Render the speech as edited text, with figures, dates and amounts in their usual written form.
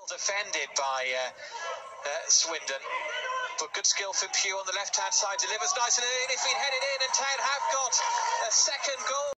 Defended by Swindon, but good skill from Pugh on the left-hand side, delivers nice and if he'd headed in, and Town have got a second goal.